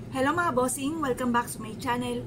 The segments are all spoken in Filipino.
Hello mga bossing! Welcome back to my channel.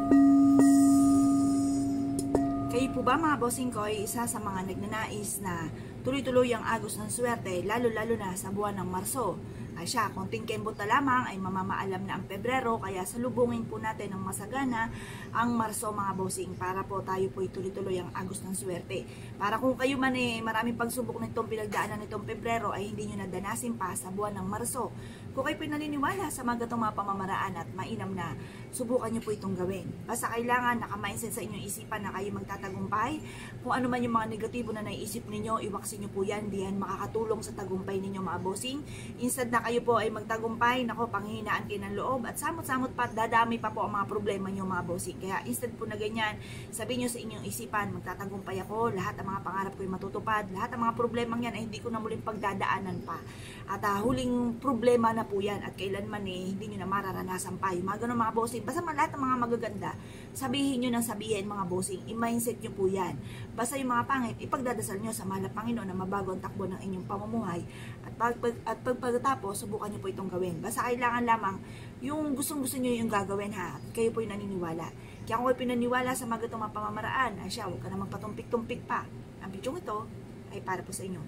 Kayo po ba mga bossing ko ay isa sa mga nagnanais na tuloy-tuloy ang agos ng swerte, lalo-lalo na sa buwan ng Marso? Siya, konting kembot na lamang ay mamamaalam na ang Pebrero, kaya salubungin po natin ng masagana ang Marso mga bossing para po tayo po tuloy-tuloy ang agos ng swerte. Para kung kayo man maraming pagsubok nitong pinagdaanan nitong Pebrero ay hindi nyo nadanasin pa sa buwan ng Marso. Kung kayo po naniniwala sa mga gatong mga pamamaraan at mainam na, subukan nyo po itong gawin. Basta kailangan naka-mindset sa inyong isipan na kayo magtatagumpay. Kung ano man yung mga negatibo na naiisip ninyo, iwaksin nyo po yan. Diyan makakatulong sa tagumpay ninyo mga bossing. Instead na kayo po ay magtagumpay, nako, panghihinaan kayo ng loob at samot-samot pa, dadami pa po ang mga problema nyo mga bossing. Kaya instead po na ganyan, sabihin nyo sa inyong isipan, magtatagumpay ako, lahat ng mga pangarap ko ay matutupad, lahat ng mga problema yan ay hindi ko na muling pagdadaanan pa. At huling problema na po yan at kailanman hindi nyo na mararanasan pa yung mga ganun mga bossing. Basta lahat ng mga magaganda, sabihin nyo ng sabihin mga bossing, i-mindset nyo po yan. Basta yung mga pangit, ipagdadasal nyo sa mahal na Panginoon na mabago ang takbo ng inyong pamumuhay. At pagkatapos, subukan nyo po itong gawin. Basta kailangan lamang yung gustong-gusto nyo yung gagawin ha. At kayo po yung naniniwala. Kaya kung kayo pinaniwala sa mga gatong pamamaraan, siya, huwag ka na magpatumpik-tumpik pa. Ang bidyong ito ay para po sa inyo.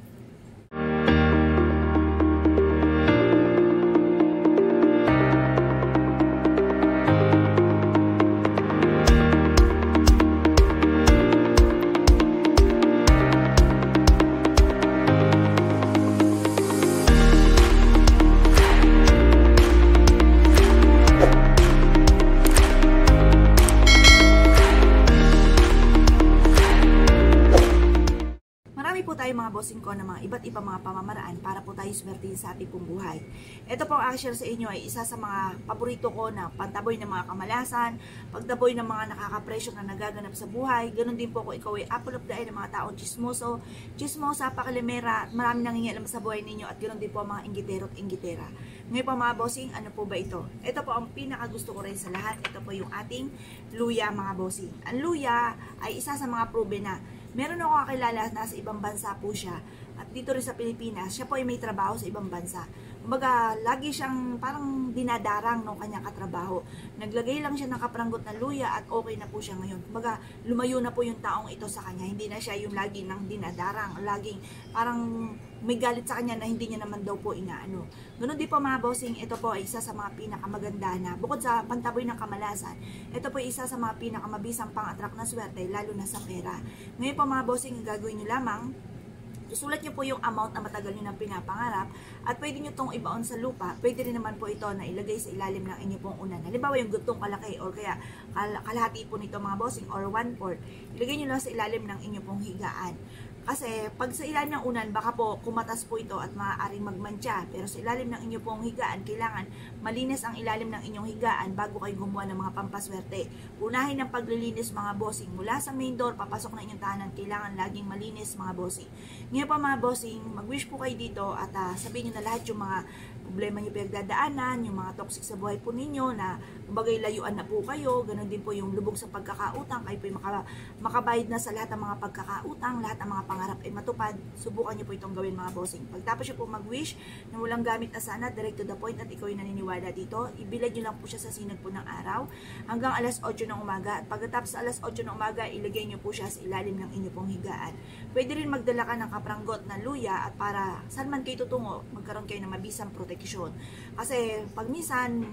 Marami po tayo mga bossing ko na mga iba't ibang mga pamamaraan para po tayo swertihin sa ating pong buhay. Ito po ang share sa inyo ay isa sa mga paborito ko na pantaboy ng mga kamalasan, pagtaboy ng mga nakakapresyo na nagaganap sa buhay. Ganon din po kung ikaw ay apple of the eye ng mga taong chismoso, chismosa, pakalimera, at marami nangingialam sa buhay ninyo at ganon din po ang mga inggitero at inggitera. Ngayon po mga bossing, ano po ba ito? Ito po ang pinakagusto ko rin sa lahat. Ito po yung ating luya mga bossing. Ang luya ay isa sa mga proven na meron ako kakilala na sa ibang bansa po siya. At dito rin sa Pilipinas, siya po ay may trabaho sa ibang bansa. Kumbaga, lagi siyang parang dinadarang ng kanyang katrabaho. Naglagay lang siya ng kapranggot na luya at okay na po siya ngayon. Kumbaga, lumayo na po yung taong ito sa kanya. Hindi na siya yung lagi nang dinadarang. Laging parang may galit sa kanya na hindi niya naman daw po inaano. Ganun din po mga bossing, ito po ay isa sa mga pinakamaganda na bukod sa pantaboy ng kamalasan, ito po ay isa sa mga pinakamabisang pang-attract na swerte, lalo na sa pera. Ngayon po mga bossing, gagawin nyo lamang, isulat nyo po yung amount na matagal nyo nang pinapangarap at pwede nyo itong ibaon sa lupa. Pwede rin naman po ito na ilagay sa ilalim ng inyo pong unan. Halimbawa yung gutong kalaki or kaya kalahati po nito mga bossing or 1/4. Ilagay nyo lang sa ilalim ng inyo pong higaan. Kasi pag sa ilalim ng unan, baka po kumatas po ito at maaaring magmantsa. Pero sa ilalim ng inyo pong higaan, kailangan malinis ang ilalim ng inyong higaan bago kayo gumawa ng mga pampaswerte. Unahin ang paglilinis mga bossing. Mula sa main door, papasok na inyong tahanan, kailangan laging malinis mga bossing. Ngayon pa mga bossing, mag-wish po kayo dito at sabihin nyo na lahat yung mga problema nyo pinagdadaanan, yung mga toxic sa buhay po ninyo na bagay layuan na po kayo. Ganon din po yung lubog sa pagkakautang, kayo po yung makabayad na sa lahat ng mga pagkakautang, lahat ng mga pangarap ay matupad. Subukan nyo po itong gawin mga bossing. Pagtapos nyo po mag-wish na walang gamit na sana, direct to the point at ikaw yung naniniwala dito, ibilad nyo lang po siya sa sinag po ng araw hanggang alas 8 ng umaga at pagkatapos sa alas 8 ng umaga, ilagay nyo po siya sa ilalim ng inyo pong higaan. Pwede rin magdala ka ng kapranggot na luya at para saan man kayo tutungo, magkaroon kayo ng mabisang proteksyon. Kasi pag minsan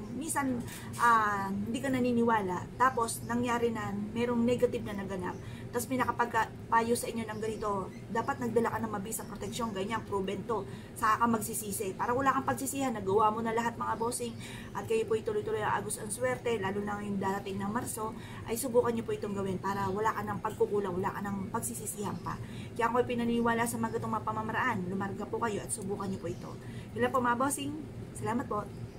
hindi ka naniniwala, tapos nangyari na merong negative na naganap, tapos pinakapagpayo sa inyo ng ganito, dapat nagdala ka ng mabisang proteksyon, ganyan, proven to, saka ka magsisisi. Para wala kang pagsisihan, nagawa mo na lahat mga bossing, at kayo po ituloy-tuloy ang agos ang swerte, lalo na yung darating ng Marso, ay subukan nyo po itong gawin para wala ka ng pagkukulang, wala ka ng pagsisisihan pa. Kaya kung pinaniniwala sa mga gatong pamamaraan, lumarga po kayo at subukan nyo po ito. Yun lang po mga bossing, salamat po.